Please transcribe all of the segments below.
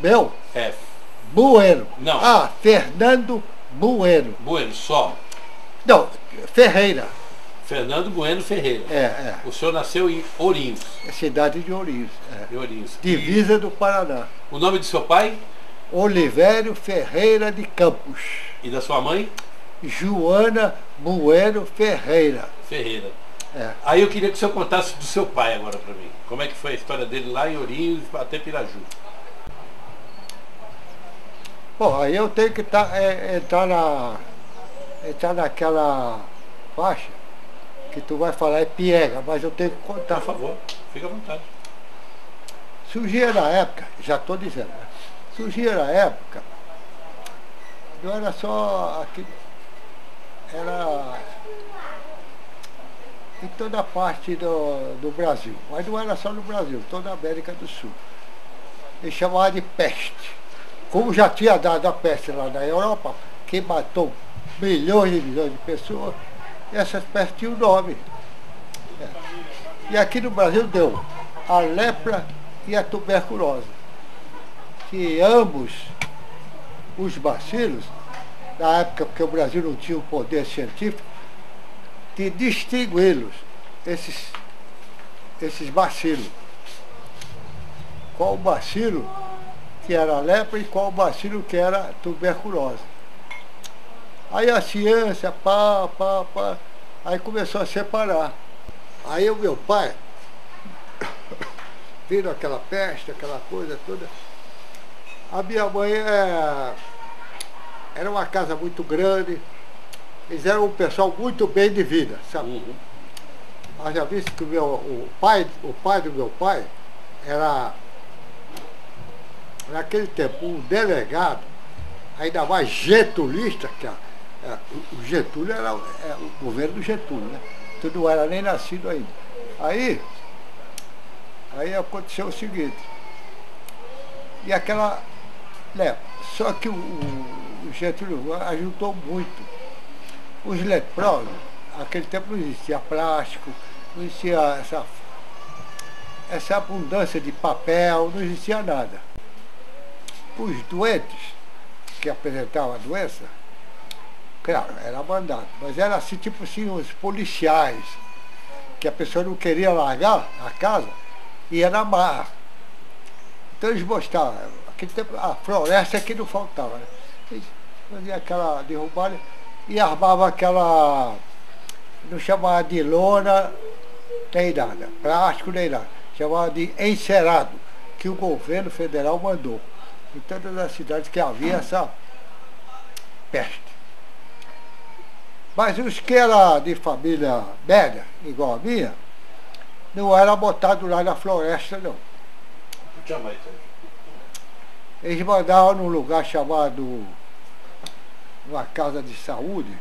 Meu? É. Bueno. Não. Ah, Fernando Bueno. Bueno, só. Não, Ferreira. Fernando Bueno Ferreira. É. O senhor nasceu em Ourinhos. É cidade de Ourinhos. Em Ourinhos. Divisa do Paraná. O nome do seu pai Olivério Ferreira de Campos. e da sua mãe? Joana Bueno Ferreira. Ferreira. É. Aí eu queria que o senhor contasse do seu pai agora para mim. Como é que foi a história dele lá em Ourinhos até Piraju? Bom, aí eu tenho que entrar naquela faixa que tu vai falar é piega, mas eu tenho que contar. Por favor, fica à vontade. Surgia na época, já estou dizendo, né? Surgia na época, não era só aqui, era em toda a parte do Brasil, mas não era só no Brasil, toda a América do Sul. Eles chamavam de peste. Como já tinha dado a peste lá na Europa, que matou milhões de pessoas, essas pestes tinham nome. É. E aqui no Brasil deu a lepra e a tuberculose, que ambos os bacilos, na época porque o Brasil não tinha um poder científico, de distingui-los, esses bacilos. Qual o bacilo que era a lepra e qual o bacilo que era a tuberculose. Aí a ciência, aí começou a separar. Aí o meu pai, viram aquela peste, aquela coisa toda. A minha mãe era uma casa muito grande, eles eram um pessoal muito bem de vida, sabe? Uhum. Eu já visto que o pai do meu pai era, naquele tempo, um delegado, ainda mais getulista, que o Getúlio era o governo do Getúlio, né? Tu não era nem nascido ainda. Aí aconteceu o seguinte, e aquela lepra, só que o Getúlio ajudou muito. Os leprosos, naquele tempo não existia plástico, não existia essa abundância de papel, não existia nada. Os doentes que apresentavam a doença, claro, era mandado, mas era assim, tipo assim, os policiais, que a pessoa não queria largar a casa, ia na marra. Então eles mostravam, aquele tempo, a floresta é que não faltava, né? Eles faziam aquela derrubada e armavam aquela, não chamava de lona, nem nada, plástico nem nada, chamava de encerado, que o governo federal mandou em todas as cidades que havia essa peste. Mas os que eram de família média, igual a minha, não era botado lá na floresta, não. Jamais. Eles mandavam num lugar chamado, uma casa de saúde,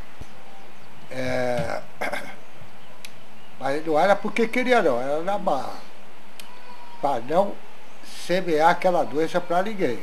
mas não era porque queria não, era na barra, para não semear aquela doença para ninguém.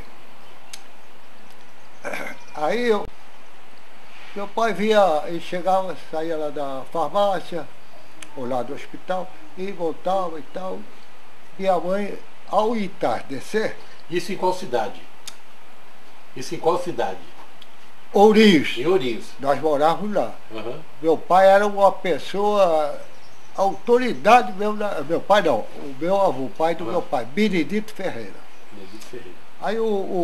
Aí meu pai via, ele chegava, saía lá da farmácia, ou lá do hospital, e voltava e tal. Minha mãe, ao entardecer... Isso em qual cidade? Isso em qual cidade? Ourinhos. Em Ourinhos. Nós morávamos lá. Uhum. Meu pai era uma pessoa, autoridade mesmo, meu pai não, o meu avô, o pai do meu pai, Benedito Ferreira. Benedito Ferreira. Aí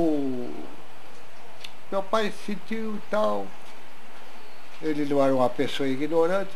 meu pai sentiu e tal, ele não era uma pessoa ignorante.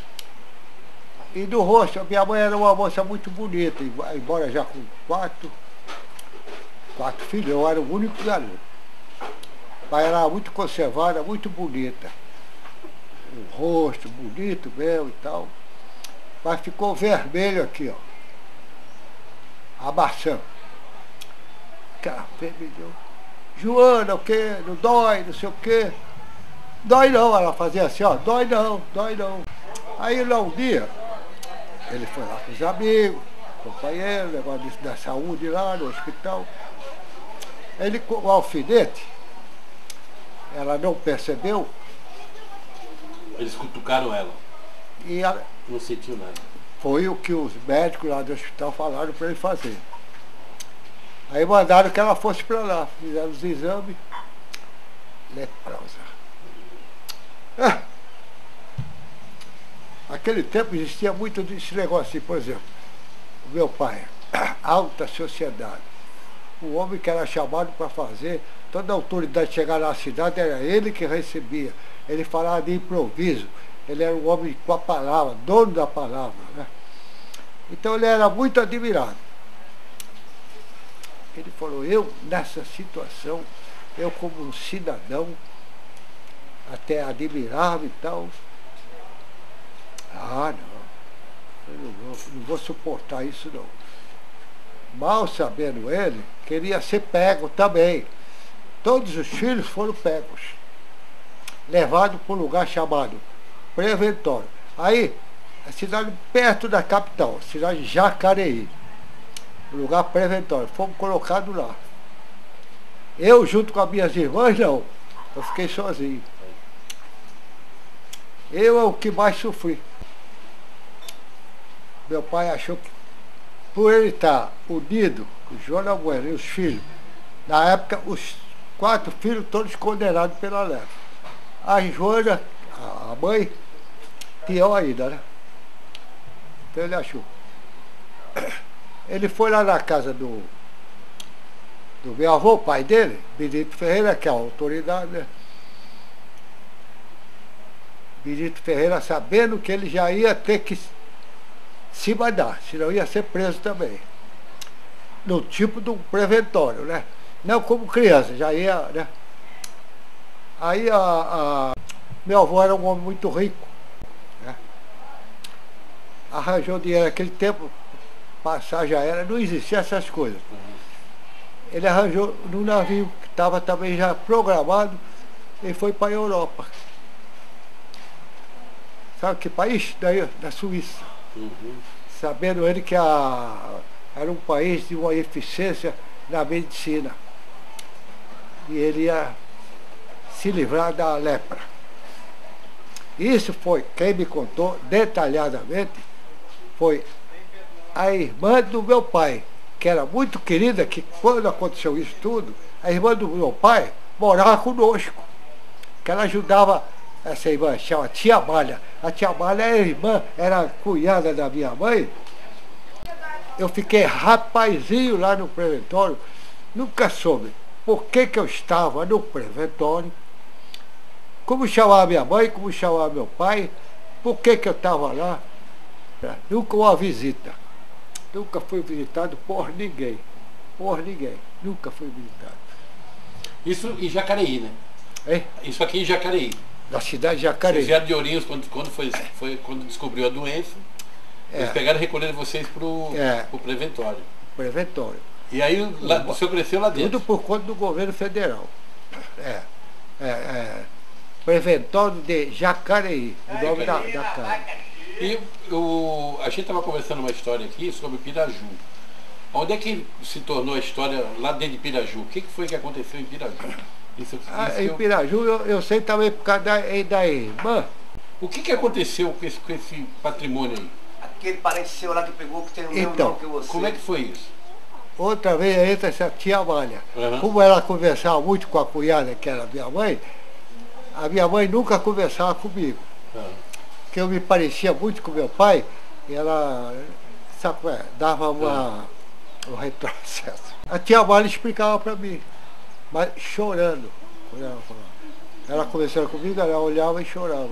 E do rosto, minha mãe era uma moça muito bonita, embora já com quatro filhos, eu era o único garoto. Mas era muito conservada, muito bonita. O rosto bonito mesmo e tal. Mas ficou vermelho aqui, ó. A maçã. Cara, vermelhou. Joana, o quê? Não dói, não sei o quê. Dói não, ela fazia assim, ó, dói não, dói não. Aí lá um dia, ele foi lá com os amigos, companheiros, negócio da saúde lá no hospital. Ele com o alfinete, ela não percebeu. Eles cutucaram ela. E ela, não sentiu nada. Foi o que os médicos lá do hospital falaram para ele fazer. Aí mandaram que ela fosse para lá. Fizeram os exames. Leprosa. Naquele tempo existia muito desse negócio assim, por exemplo, o meu pai, alta sociedade. O homem que era chamado para fazer, toda a autoridade chegar na cidade era ele que recebia. Ele falava de improviso. Ele era um homem com a palavra, dono da palavra, né? Então ele era muito admirado. Ele falou, eu nessa situação, eu como um cidadão, até admirava e tal. Ah, não, eu não vou suportar isso não. Mal sabendo ele, queria ser pego também. Todos os filhos foram pegos, levados para um lugar chamado Preventório. Aí, a cidade perto da capital, a cidade de Jacareí, um lugar preventório, fomos colocados lá. Eu, junto com as minhas irmãs, não. Eu fiquei sozinho. Eu é o que mais sofri. Meu pai achou que, por ele estar unido, o João Bueno e os filhos, na época, os 4 filhos todos condenados pela lepra. A Joana, a mãe, pior ainda, né? Então ele achou. Ele foi lá na casa do meu avô, o pai dele, Benito Ferreira, que é a autoridade, né? Benito Ferreira, sabendo que ele já ia ter que se mandar, senão ia ser preso também. No tipo de um preventório, né? Não como criança, já ia, né? Aí meu avô era um homem muito rico, né? Arranjou dinheiro naquele tempo, passagem aérea, não existia essas coisas. Ele arranjou num navio que estava também já programado e foi para a Europa. Sabe que país? Daí, da Suíça. Sabendo ele que era um país de uma eficiência na medicina. E ele ia se livrar da lepra. Isso foi, quem me contou detalhadamente, foi a irmã do meu pai, que era muito querida, que quando aconteceu isso tudo, a irmã do meu pai morava conosco, que ela ajudava essa irmã, chama Tia Malha. A Tia Malha era irmã, era a cunhada da minha mãe. Eu fiquei rapazinho lá no preventório, nunca soube por que eu estava no preventório, como chamava minha mãe, como chamava meu pai, por que eu estava lá. Nunca uma visita. Nunca fui visitado por ninguém. Por ninguém. Nunca fui visitado. Isso em Jacareí, né? Hein? Isso aqui em Jacareí. Na cidade de Jacareí. Vocês vieram de Ourinhos quando descobriu a doença. Eles pegaram e recolheram vocês pro preventório. Preventório. E aí o senhor cresceu lá dentro. Tudo por conta do governo federal. Preventório de Jacareí, o nome da casa. E a gente estava conversando uma história aqui sobre Piraju. Onde é que se tornou a história lá dentro de Piraju? O que foi que aconteceu em Piraju? Em Piraju eu sei também por causa da irmã. O que aconteceu com esse patrimônio aí? Aquele parente seu lá que pegou, que tem o mesmo Então, nome que você. Como é que foi isso? Outra vez entra essa tia Malha. Como ela conversava muito com a cunhada, que era a minha mãe nunca conversava comigo. Que eu me parecia muito com meu pai, e ela, sabe, dava um retrocesso. A tia Malha explicava para mim, mas chorando, quando ela falava. Ela conversando comigo, ela olhava e chorava.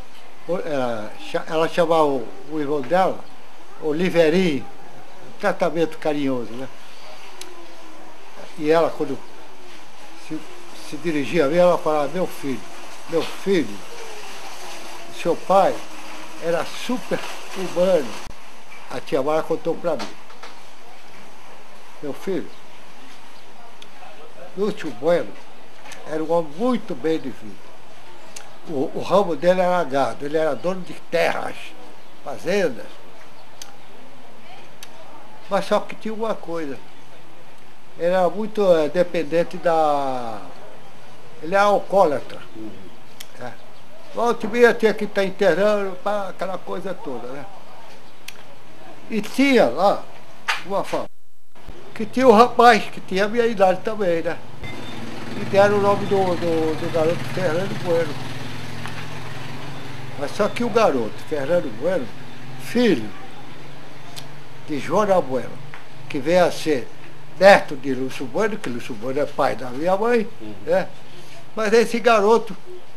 Ela chamava o irmão dela, Oliveirinho, um tratamento carinhoso, né? E ela, quando se dirigia a mim, ela falava, meu filho, seu pai era super humano. A tia Mara contou para mim. Meu filho, Lúcio Bueno era um homem muito bem de vida. O ramo dele era gado, ele era dono de terras, fazendas. Mas só que tinha uma coisa, ele era muito dependente ele era alcoólatra. Volta e meia tinha que estar internando, aquela coisa toda, né? E tinha lá uma família que tinha um rapaz que tinha a minha idade também, né? E deram o nome do garoto Fernando Bueno. Mas só que o garoto, Fernando Bueno, filho de Joana Bueno, que veio a ser neto de Lúcio Bueno, que Lúcio Bueno é pai da minha mãe, né? Mas esse garoto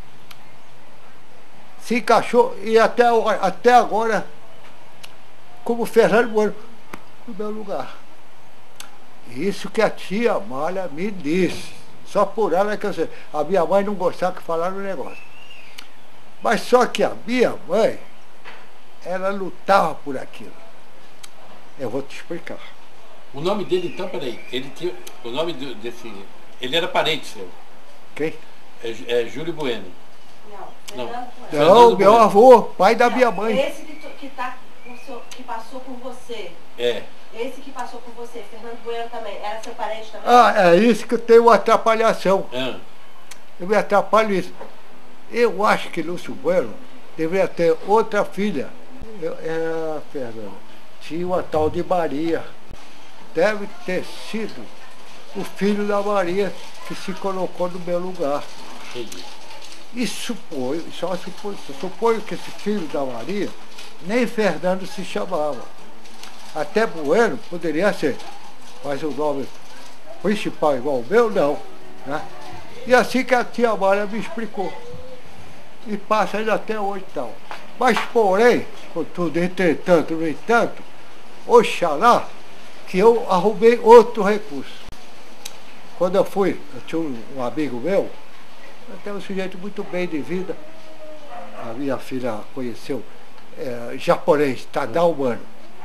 se encaixou e até agora, como Fernando Bueno, no meu lugar. Isso que a tia Amália me disse. Só por ela que eu sei. A minha mãe não gostava que falaram o negócio. Mas só que a minha mãe, ela lutava por aquilo. Eu vou te explicar. O nome dele, então, peraí, ele tinha. O nome desse. Ele era parente seu. Quem? É Júlio Bueno. Não, Não, meu avô, pai da minha mãe. Esse que passou por você. É. Esse que passou por você, Fernando Bueno também, era seu parente também? Ah, é isso que eu tenho uma atrapalhação. Ah. Eu me atrapalho isso. Eu acho que Lúcio Bueno deveria ter outra filha. Fernando, tinha uma tal de Maria. Deve ter sido o filho da Maria que se colocou no meu lugar. Entendi. E suponho que esse filho da Maria nem Fernando se chamava. Até Bueno poderia ser, mas o nome principal igual o meu, não. Né? E assim que a tia Amália me explicou. E passa ainda até hoje tal. Mas porém, contudo, entretanto, no entanto, oxalá que eu arrumei outro recurso. Quando eu tinha um amigo meu, até um sujeito muito bem de vida. A minha filha conheceu japonês, Tadao Mano.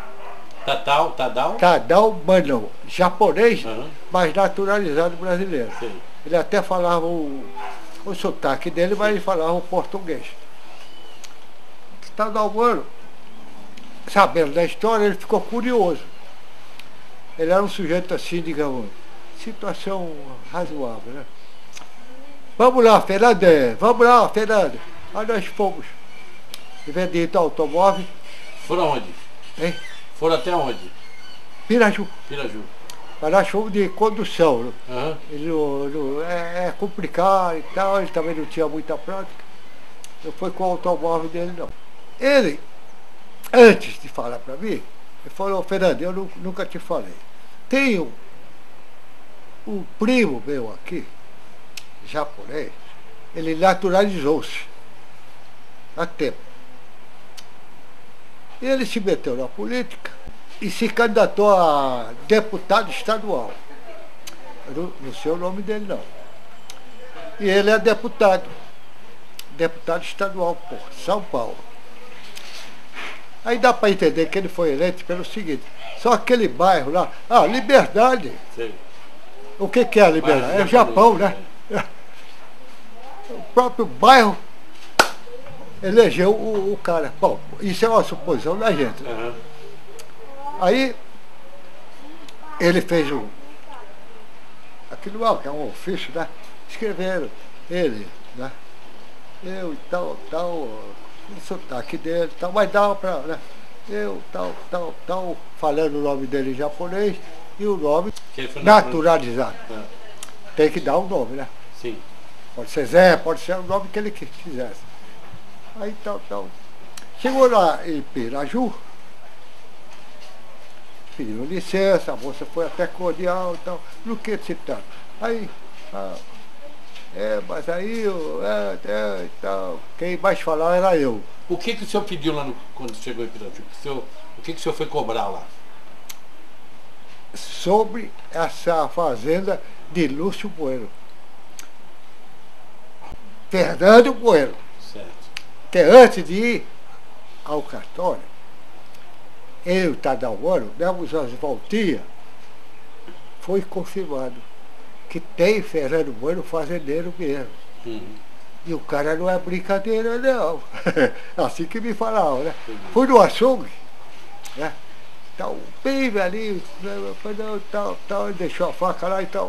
Tadao Mano, japonês, mas naturalizado brasileiro. Sim. Ele até falava o sotaque dele, mas ele falava o português. Tadao Mano, sabendo da história, ele ficou curioso. Ele era um sujeito assim, digamos, situação razoável, né? Vamos lá, Fernando. Aí nós fomos. Vendido automóvel. Foram onde? Hein? Foram até onde? Piraju. Piraju. Mas nós fomos de condução. Uhum. Ele é complicado e tal, ele também não tinha muita prática. Não foi com o automóvel dele, não. Ele, antes de falar para mim, ele falou: Fernando, eu nunca te falei. Tem um primo meu aqui, japonês, ele naturalizou-se há tempo. Ele se meteu na política e se candidatou a deputado estadual. Eu não sei o nome dele, não. E ele é deputado estadual, por São Paulo. Aí dá para entender que ele foi eleito pelo seguinte: só aquele bairro lá, Liberdade. Sim. O que é a Liberdade? É o Japão, né? O próprio bairro elegeu o cara. Bom, isso é uma suposição da gente. Uhum. Aí ele fez aquilo lá, que é um ofício, né? Escreveram ele, né? Eu e tal, o sotaque dele, tal, mas dava para, né? Eu, tal, falando o nome dele em japonês e o nome naturalizado. Tem que dar um nome, né? Sim. Pode ser Zé, pode ser o nome que ele quisesse. Aí tal. Chegou lá em Piraju, pediu licença, a moça foi até cordial e tal. No que se trata? Aí, mas aí, e tal. Quem mais falava era eu. O que o senhor pediu lá quando chegou em Piraju? O que o senhor foi cobrar lá? Sobre essa fazenda de Lúcio Bueno. Fernando Bueno. Certo. Que antes de ir ao cartório, eu e o Tadao Mano, demos as voltinhas, foi confirmado que tem Fernando Bueno fazendeiro mesmo. Uhum. E o cara não é brincadeira, não. Assim que me falavam, né? Fui no açougue, né? Tal, bem velhinho, tal, deixou a faca lá e tal.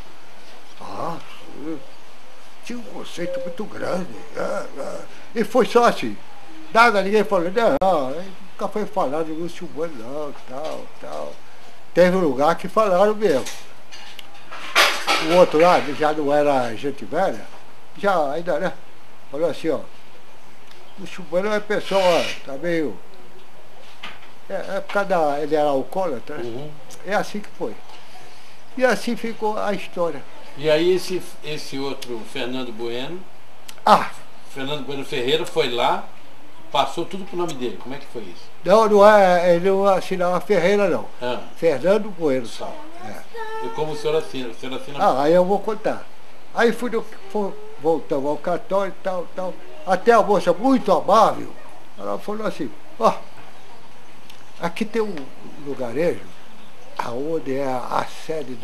Tinha um conceito muito grande. E foi só assim. Nada, ninguém falou, não, nunca foi falado de Lúcio Bueno, não, tal. teve um lugar que falaram mesmo. O outro lado já não era gente velha, já ainda, né? Falou assim, ó, o Chupano é pessoa, tá meio. É por causa da. Ele era alcoólatra, né? É assim que foi. E assim ficou a história. E aí esse outro Fernando Bueno Ferreira foi lá, passou tudo pro nome dele. Como é que foi isso? Não é, ele não assinava Ferreira não. Ah. Fernando Bueno só. E como o senhor assina? O senhor assina... Aí eu vou contar. Aí voltamos ao cartório e tal. Até a moça muito amável, ela falou assim, ó, aqui tem um lugarejo, aonde é a sede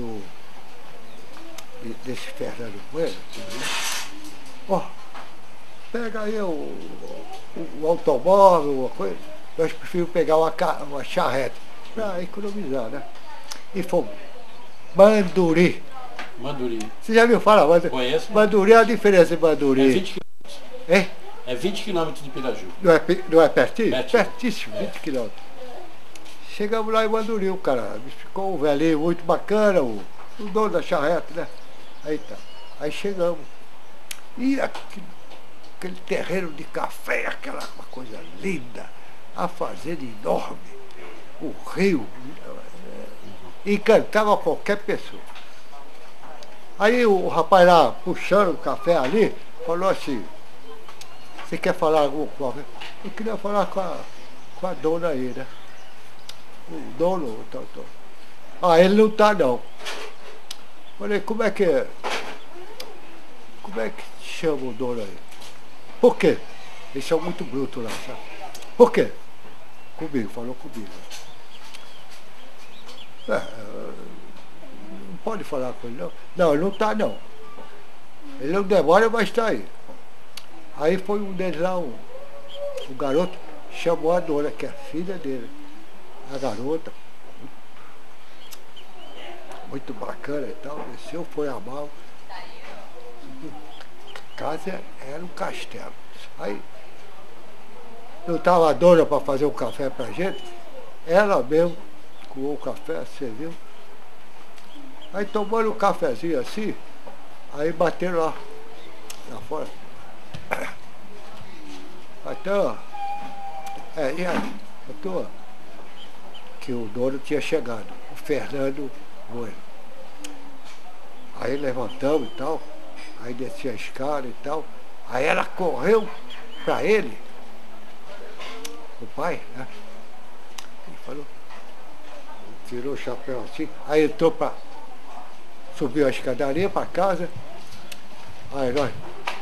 desse Fernando Bueno. Ó, pega aí o automóvel, uma coisa. Nós preferimos pegar uma charrete para economizar, né? E fomos. Manduri. Você já viu falar? Conheço. Manduri, a diferença de Manduri. É 20 quilômetros. É? É 20 quilômetros de Piraju. Não é pertinho? Pertinho. Pertíssimo, 20 quilômetros. Chegamos lá em Manduri, o cara ficou um velhinho muito bacana, o dono da charrete, né? Aí tá. Aí chegamos. E aquele terreno de café, aquela uma coisa linda, a fazenda enorme, o rio, encantava qualquer pessoa. Aí o rapaz lá, puxando o café ali, falou assim, você quer falar alguma coisa? Eu queria falar com a dona aí, né? O dono, tal. Ele não tá não. Falei, como é que chama o dono aí? Por quê? Eles são muito brutos lá, sabe? Por quê? Falou comigo. Não pode falar com ele não. Não, ele não tá não. Ele não demora, mas está aí. Aí foi um deles lá, um garoto, chamou a dona, que é a filha dele. A garota, muito bacana e tal, desceu, foi a mal. A casa era um castelo. Aí eu estava a dona para fazer um café pra gente, ela mesmo coou o café, serviu. Aí tomando um cafezinho assim, aí bateram lá fora. Então, e aí, eu que o dono tinha chegado, o Fernando Bueno. Aí levantamos e tal, aí desci a escada e tal, aí ela correu para ele, o pai, né? Ele falou, tirou o chapéu assim, aí entrou para, subiu a escadaria para casa, aí nós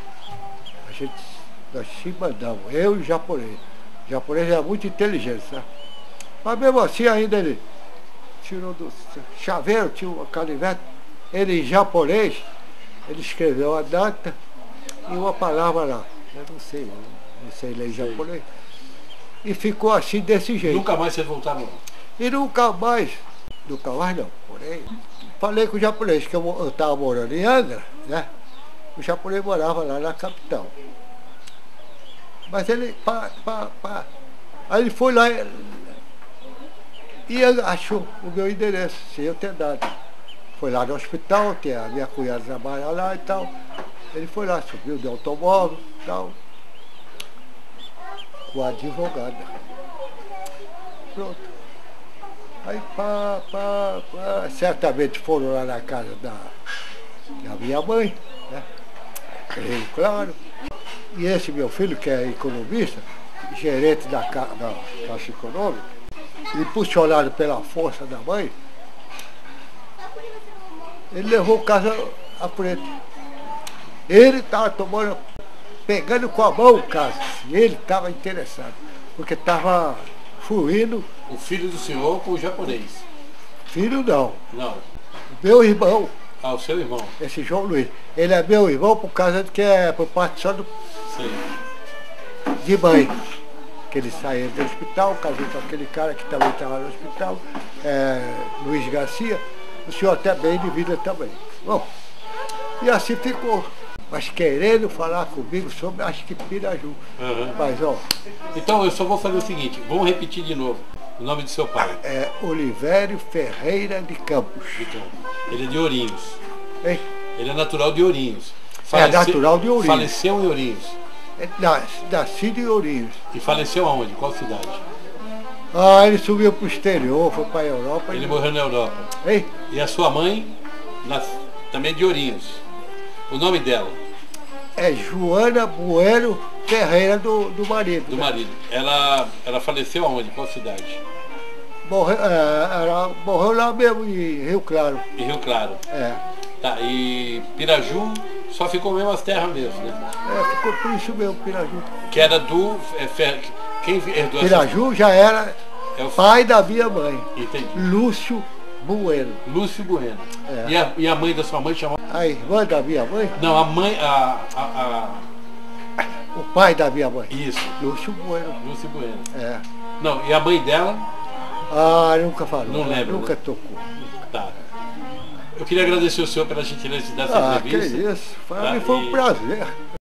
se mandamos, eu e o japonês. O japonês é muito inteligente, sabe? Mas mesmo assim ainda ele tirou do chaveiro, tinha uma canivete, ele em japonês, ele escreveu a data e uma palavra lá. Eu não sei ler japonês. E ficou assim desse jeito. Nunca mais vocês voltaram? E nunca mais não. Porém, falei com o japonês, que eu estava morando em Angra, né? O japonês morava lá na capital. Mas ele, aí ele foi lá e achou o meu endereço, sem eu ter dado. Foi lá no hospital, que a minha cunhada trabalha lá e tal. Ele foi lá, subiu de automóvel e tal, com a advogada. Pronto. Aí certamente foram lá na casa da minha mãe, né? Creio, claro. E esse meu filho, que é economista, gerente da Caixa Econômica, impulsionado pela força da mãe, ele levou o caso à frente. Ele estava pegando com a mão o caso, e ele estava interessado, porque estava fluindo. O filho do senhor com o japonês? Filho não. Não. Meu irmão. Ah, o seu irmão. Esse João Luiz. Ele é meu irmão por causa de que é por parte só de mãe. Que ele saiu do hospital, casou com aquele cara que também estava no hospital, Luiz Garcia, o senhor até bem de vida também. Bom, e assim ficou. Mas querendo falar comigo sobre, acho que Piraju. Uhum. Mas, ó. Então eu só vou fazer o seguinte, vamos repetir de novo. O nome do seu pai? É Olivério Ferreira de Campos. Ele é de Ourinhos. Hein? Ele é natural de Ourinhos. Natural de Ourinhos. Faleceu em Ourinhos. Nascido em Ourinhos. E faleceu aonde? Qual cidade? Ele subiu para o exterior, foi para a Europa. Ele morreu na Europa. Hein? E a sua mãe, também de Ourinhos. O nome dela? É Joana Bueno Ferreira do marido. Do né? marido. Ela faleceu aonde? Qual cidade? Ela morreu lá mesmo em Rio Claro. Em Rio Claro. É. Tá, e Piraju só ficou mesmo as terras mesmo, né? Ficou por isso mesmo, Piraju. Que era do... quem herdou Piraju já era pai da minha mãe. Entendi. Lúcio Bueno. Lúcio Bueno. É. E a mãe da sua mãe chamava... A irmã da minha mãe? Não, a mãe... O pai da minha mãe? Isso. Lúcio Bueno. Lúcio Bueno. É. Não, e a mãe dela? Nunca falou. Não lembro. Nunca né? tocou. Tá. Eu queria agradecer o senhor pela gentileza dessa entrevista. Que isso. Para tá? mim foi um prazer.